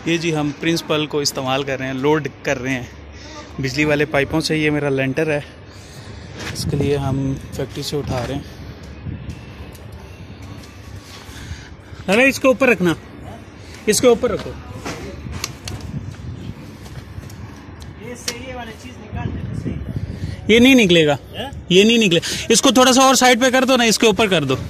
ये जी हम प्रिंसिपल को इस्तेमाल कर रहे हैं, लोड कर रहे हैं बिजली वाले पाइपों से। ये मेरा लेंटर है, इसके लिए हम फैक्ट्री से उठा रहे हैं। अरे इसके ऊपर रखना, इसके ऊपर रखो। ये नहीं निकलेगा, ये नहीं निकलेगा। इसको थोड़ा सा और साइड पे कर दो ना, इसके ऊपर कर दो।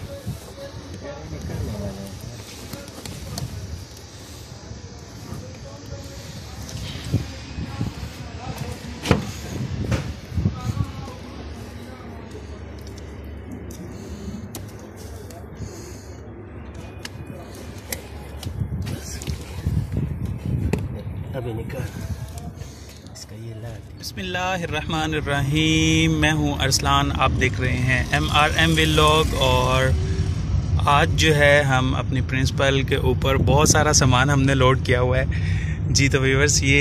अभी निकाल इसका ये लाल। बिस्मिल्लाहिर्रहमानिर्रहीम, मैं हूं अरसलान, आप देख रहे हैं MRM व्लॉग। और आज जो है हम अपनी प्रिंसिपल के ऊपर बहुत सारा सामान हमने लोड किया हुआ है जी। तो व्यूअर्स ये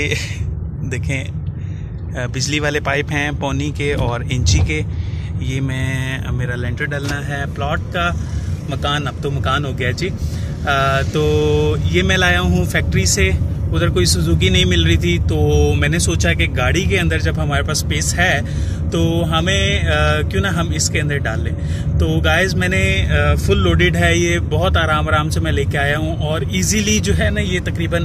देखें, बिजली वाले पाइप हैं पौनी के और इंची के। ये मेरा लेंटर डालना है प्लॉट का। मकान अब तो मकान हो गया जी। तो ये मैं लाया हूँ फैक्ट्री से। उधर कोई सुजुकी नहीं मिल रही थी, तो मैंने सोचा कि गाड़ी के अंदर जब हमारे पास स्पेस है तो हमें क्यों ना हम इसके अंदर डाल लें। तो गाइस मैंने फुल लोडेड है ये, बहुत आराम से मैं लेके आया हूँ। और इजीली जो है ना ये तकरीबन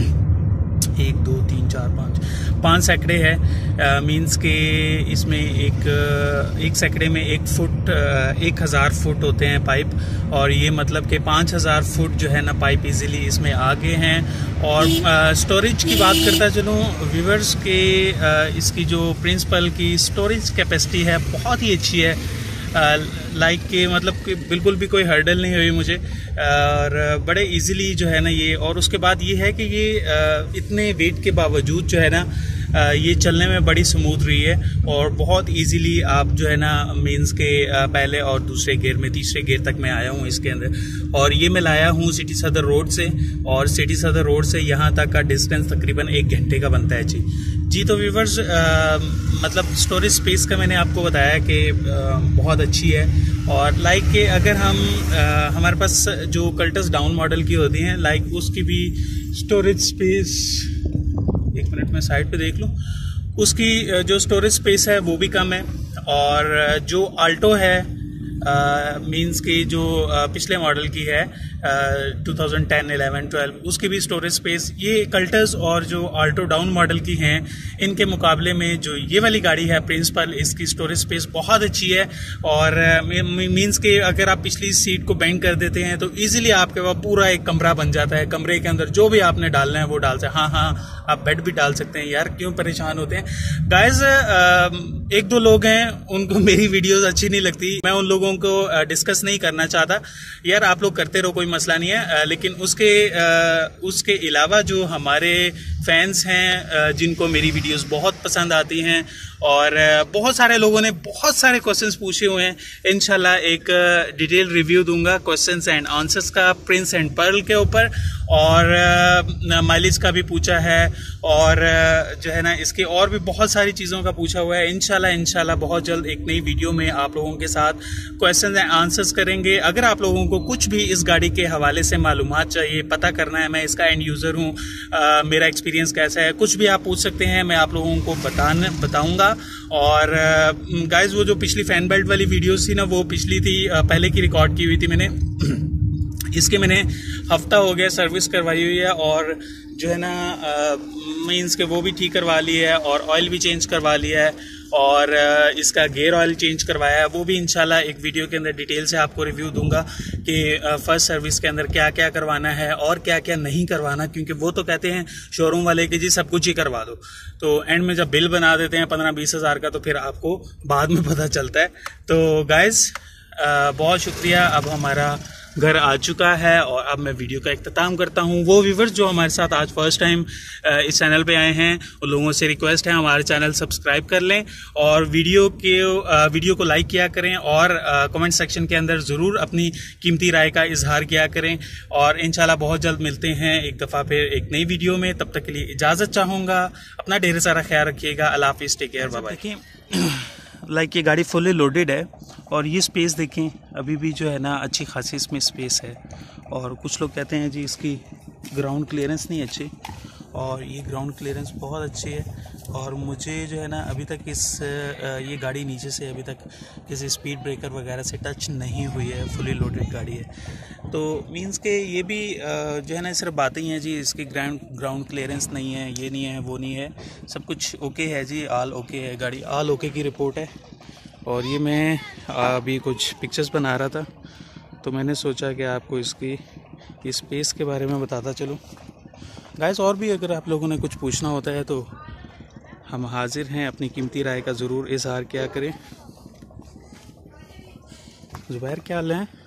1 2 3 4 5 सैकड़े है। मींस के इसमें एक सैकड़े में 1 फुट 1000 फुट होते हैं पाइप। और ये मतलब कि 5000 फुट जो है ना पाइप इजीली इसमें आगे हैं। और स्टोरेज की बात करता चलूँ व्यूअर्स के, इसकी जो प्रिंसिपल की स्टोरेज कैपेसिटी है बहुत ही अच्छी है। लाइक के मतलब कि बिल्कुल भी कोई हर्डल नहीं हुई मुझे, और बड़े इजीली जो है ना ये। और उसके बाद ये है कि ये इतने वेट के बावजूद जो है ना ये चलने में बड़ी स्मूथ रही है। और बहुत इजीली आप जो है ना मीन्स के पहले और दूसरे गियर में, तीसरे गियर तक मैं आया हूँ इसके अंदर। और ये मैं लाया हूँ सिटी सदर रोड से, और सिटी सदर रोड से यहाँ तक का डिस्टेंस तकरीबन 1 घंटे का बनता है जी। तो व्यूअर्स मतलब स्टोरेज स्पेस का मैंने आपको बताया कि बहुत अच्छी है। और लाइक के अगर हम हमारे पास जो कल्टस डाउन मॉडल की होती हैं, लाइक उसकी भी स्टोरेज स्पेस, 1 मिनट में साइड पे देख लूँ, उसकी जो स्टोरेज स्पेस है वो भी कम है। और जो आल्टो है मींस की जो पिछले मॉडल की है 2010, 11, 12, उसकी भी स्टोरेज स्पेस ये कल्टस और जो आल्टो डाउन मॉडल की हैं इनके मुकाबले में जो ये वाली गाड़ी है प्रिंसिपल, इसकी स्टोरेज स्पेस बहुत अच्छी है। और मींस के अगर आप पिछली सीट को बेंड कर देते हैं तो इजीली आपके पास पूरा एक कमरा बन जाता है। कमरे के अंदर जो भी आपने डालना है वो डाल सकते हैं। हाँ आप बेड भी डाल सकते हैं। यार क्यों परेशान होते हैं गाइज। 1-2 लोग हैं उनको मेरी वीडियोस अच्छी नहीं लगती, मैं उन लोगों को डिस्कस नहीं करना चाहता। यार आप लोग करते रहो, कोई मसला नहीं है। लेकिन उसके अलावा जो हमारे फैंस हैं जिनको मेरी वीडियोस बहुत पसंद आती हैं, और बहुत सारे लोगों ने बहुत सारे क्वेश्चंस पूछे हुए हैं, इंशाल्लाह एक डिटेल रिव्यू दूंगा क्वेश्चंस एंड आंसर्स का प्रिंस एंड पर्ल के ऊपर। और माइलेज का भी पूछा है, और जो है ना इसके और भी बहुत सारी चीज़ों का पूछा हुआ है। इंशाल्लाह बहुत जल्द एक नई वीडियो में आप लोगों के साथ क्वेश्चंस एंड आंसर्स करेंगे। अगर आप लोगों को कुछ भी इस गाड़ी के हवाले से मालूमात चाहिए, पता करना है, मैं इसका एंड यूज़र हूँ, मेरा एक्सपीरियंस कैसा है, कुछ भी आप पूछ सकते हैं, मैं आप लोगों को बताऊँगा। और गाइज वो जो पिछली फैन बेल्ट वाली वीडियोस थी ना, वो पिछली थी, पहले की रिकॉर्ड की हुई थी मैंने। इसके मैंने हफ्ता हो गया सर्विस करवाई हुई है, और जो है ना मीन्स के वो भी ठीक करवा ली है, और ऑयल भी चेंज करवा लिया है, और इसका गियर ऑयल चेंज करवाया है। वो भी इंशाल्लाह एक वीडियो के अंदर डिटेल से आपको रिव्यू दूंगा कि फर्स्ट सर्विस के अंदर क्या क्या करवाना है और क्या क्या नहीं करवाना। क्योंकि वो तो कहते हैं शोरूम वाले कि जी सब कुछ ही करवा दो, तो एंड में जब बिल बना देते हैं 15-20 हज़ार का, तो फिर आपको बाद में पता चलता है। तो गाइज बहुत शुक्रिया। अब हमारा घर आ चुका है, और अब मैं वीडियो का इख्तिताम करता हूँ। वो व्यूवर्स जो हमारे साथ आज फर्स्ट टाइम इस चैनल पे आए हैं, उन लोगों से रिक्वेस्ट है हमारे चैनल सब्सक्राइब कर लें, और वीडियो को लाइक किया करें, और कमेंट सेक्शन के अंदर ज़रूर अपनी कीमती राय का इजहार किया करें। और इंशाल्लाह बहुत जल्द मिलते हैं एक दफ़ा फिर एक नई वीडियो में। तब तक के लिए इजाज़त चाहूँगा। अपना ढेर सारा ख्याल रखिएगा। अल्लाह हाफिज़, take care, bye bye. Like ये गाड़ी फुली लोडेड है, और ये स्पेस देखें, अभी भी जो है ना अच्छी खासी इसमें स्पेस है। और कुछ लोग कहते हैं जी इसकी ग्राउंड क्लियरेंस नहीं अच्छी, और ये ग्राउंड क्लियरेंस बहुत अच्छी है। और मुझे जो है ना अभी तक ये गाड़ी नीचे से अभी तक किसी स्पीड ब्रेकर वगैरह से टच नहीं हुई है, फुली लोडेड गाड़ी है। तो मींस के ये भी जो है ना सिर्फ बातें ही हैं जी, इसकी ग्राउंड क्लियरेंस नहीं है, ये नहीं है, वो नहीं है, सब कुछ ओके है जी, ऑल ओके है, गाड़ी ऑल ओके की रिपोर्ट है। और ये मैं अभी कुछ पिक्चर्स बना रहा था, तो मैंने सोचा कि आपको इसकी स्पेस के बारे में बताता चलूँ गाइस। और भी अगर आप लोगों ने कुछ पूछना होता है तो हम हाजिर हैं, अपनी कीमती राय का ज़रूर इजहार किया करें। जुबैर क्या हाल है?